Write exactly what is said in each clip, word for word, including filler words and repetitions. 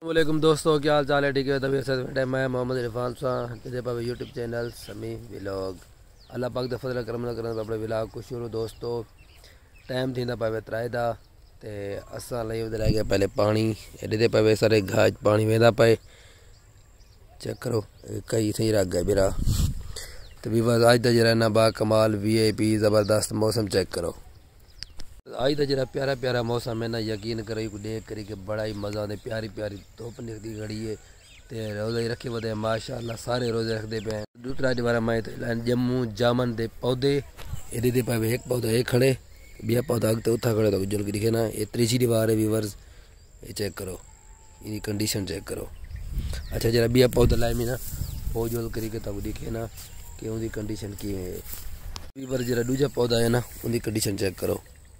वालेकुम दोस्तों, क्या हाल चाल है? ठीक है, तभी से मैं मोहम्मद इरफान साहब तेरे पास YouTube channel Sami vlog. Allah पाक दा फजल करम ना करन अपने व्लॉग को शुरू दोस्तों टाइम थी पावे त्राए दा ते असां लई उधर गया पहले पानी एडे दे पावे सारे घाज पानी वेंदा पे चेक करो कई सही रख गए बिरा तो भी बस आज दा जरा ना बा कमाल वी आई पी ज़बरदस्त मौसम चेक करो। आज का जरा प्यारा प्यारा मौसम है ना, यकीन करो को देख करी के बड़ा ही मज़ा आता। प्यारी प्यारी धुप निकलती घड़ी है तो रोज़े ही रखे वे माशाअल्लाह सारे रोज़े रखते पे। दूसरा दोबारा मैं जम्मू जामन के पौधे एदे दे पावे एक पौधा एक खड़े बिया पौधा अगते उथा खड़े तो जुल के दिखे ना। ये त्रीसी दीवार है व्यूअर्स, ये चेक करो इनकी कंडीशन चेक करो। अच्छा जरा बिया पौधा लाए में ना वो जुल करी के तब दिखे ना कि उनकी कंडीशन की है। व्यूअर्स जरा दूजा पौधा है ना उनकी कंडीशन चेक करो।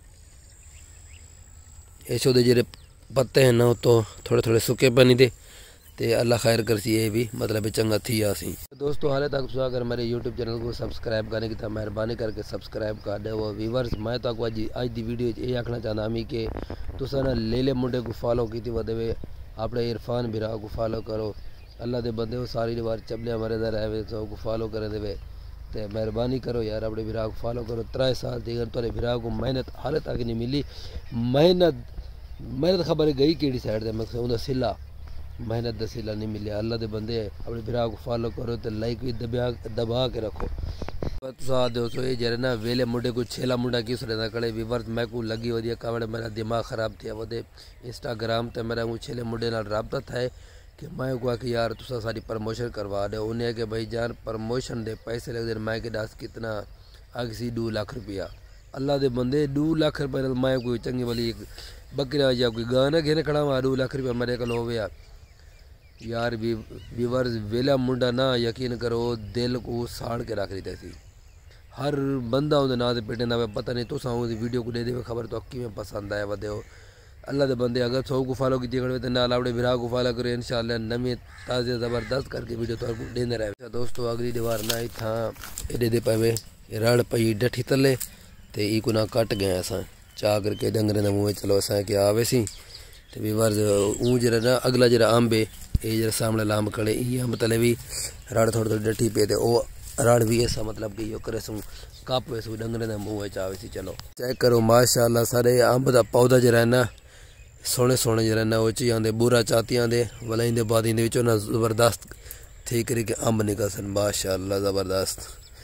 ऐसो दे जरे पत्ते हैं ना तो थोड़े थोड़े सुके बनी थे ते अल्लाह खैर करसी ये भी मतलब चंगा थी आसी। दोस्तों हाले तक तुम अगर मेरे यूट्यूब चैनल को सब्सक्राइब करने की तो मेहरबानी करके सब्सक्राइब कर दे वो व्यूअर्स। मैं तो अज अज की वीडियो ये आखना चाहता मी कि तुसा ना लेले मुंडे को फॉलो की वे अपने इरफान बिरा को फॉलो करो। अल्लाह के बंदे वो सारी बार चबलिया मरे रहे तो को फॉलो करे देवे तो मेहरबानी करो यार अपने बिरा को फॉलो करो। त्रै साल थी अगर तेरे बिरा को मेहनत हाले तक नहीं मिली। मेहनत मेहनत खबर गई कि साइड मैं उन्हें सिला मेहनत का सिला नहीं मिले। अल्लाह के बंदे अपने बिरा को फॉलो करो तो लाइक भी दबा दबा के रखो। दोस्तों ये जरा ना वेले मुंडे को छेला मुंडा किस रहता कड़े विवर्त मैं को लगी वधिया कवड़े मेरा दिमाग खराब थिया वो इंस्टाग्राम ते मेरा वो छेले मुंडे नाल राबता था कि मैं को कि यार तुसा सारी प्रमोशन करवा दे। उन्हें कि भाई जान प्रमोशन दे पैसे लगते मैं के दस कितना अग सी दो लाख रुपया। अल्लाह के बंदे दो लाख रुपये मैं कोई चंगी वाली बकरिया या कोई गाना घेने खड़ा हुआ दो लाख रुपया मेरे को होवे यार। भी व्यूअर्स वेला मुंडा ना यकीन करो दिल को साड़ के रख दी थी। हर बंदा उनके ना पेटे ना पता नहीं तुसा तो वीडियो को दे दे खबर तो अक्की में पसंद आया वे अल्लाह के बंदे। अगर सौ को फॉलो की तो ना लावड़े विराह को फॉलो करो इंशाल्लाह नवी ताज़े ज़बरदस्त करके वीडियो तो देने रहे। दोस्तों अगली दीवार ना ही था एडे दे पावे रड़ पई डठी तले तो ई को ना कट गए असा चाह करके डंगरे का मुँह चलो असा के आवे सी तो व्यूअर्स ऊँ जरा ना अगला जरा अंब है ये जरा सामने लाम खड़े ये अंब तले भी रड़ थोड़ी थोड़ी डठी पे तो वो रड़ भी ऐसा मतलब कि यो करे सू कप वैसू डंगरे का मुँह चावे सी। चलो चेक करो माशाअल्लाह सारे अंब का पौधा जरा है ना सोने सोने जरा ना उची आते बुरा चाती आते वलाइंदे बाद इन ना जबरदस्त थी करी के अंब निकल सन माशाअल्लाह ज़बरदस्त।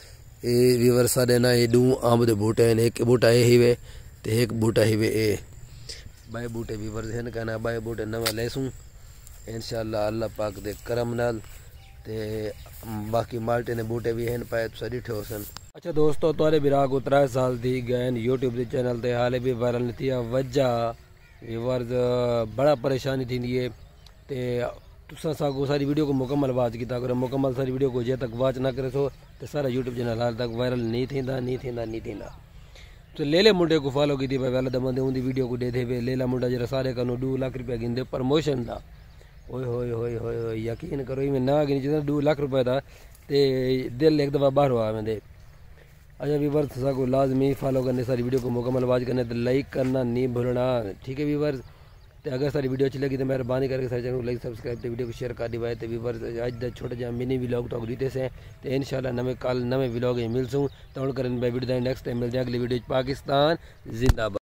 ये व्यूअर सारे ना ये दो अंब के बूटे हैं एक बूटा ये ही वे तो एक बूटा ही वे ए बाए बूटे व्यूअर हैं कहना बाए बूटे नवा लेसूँ इंशाअल्लाह अल्लाह पाक दे करम नाल ते बाकी माल्टे ने बूटे भी हैं पाए तो डिठे हो सन। अच्छा दोस्तों तुरे बिरा को त्रै साल थी गए यूट्यूब के चैनल ते हाले भी वायरल नहीं थी वजह व्यूअर्स बड़ा परेशानी थी है तो तुसा सागो सारी वीडियो को मुकम्मल वाच किया करो। मुकम्मल सारी वीडियो को जे तक वाच ना करे सो तो सारा यूट्यूब चैनल हाल तक वायरल नहीं थी नहीं थी नहीं थी तो लेले मुंडे को फॉलो की भाई वाले बंदे उनकी वीडियो को दे दे लेला मुंडा जरा सारे कनो दो लाख रुपया गिनते प्रमोशन था। ओए होए होए होए यकीन करो मैं ना गिनी जितना दो लाख रुपया था तो दिल एक दफ़ा बाहर हुआ मैं। अच्छा व्यूअर्स को लाजमी फॉलो करने सारी वीडियो को मुकम्मल वाच करने तो लाइक करना नहीं भूलना ठीक है व्यूअर्स। तो अगर सारी वीडियो अच्छी लगी तो मेहरबानी करके सारे चैनल को लाइक सब्सक्राइब तो वीडियो को शेयर कर दिवाए तो व्यूअर्स आज छोटे जहाँ मिनी व्लॉग तो रीते से तो इंशाल्लाह नवे कल नवे व्लॉग मिलसूँ तो करें वीडियो नेक्स्ट टाइम मिलते हैं अगली वीडियो पाकिस्तान जिंदाबाद।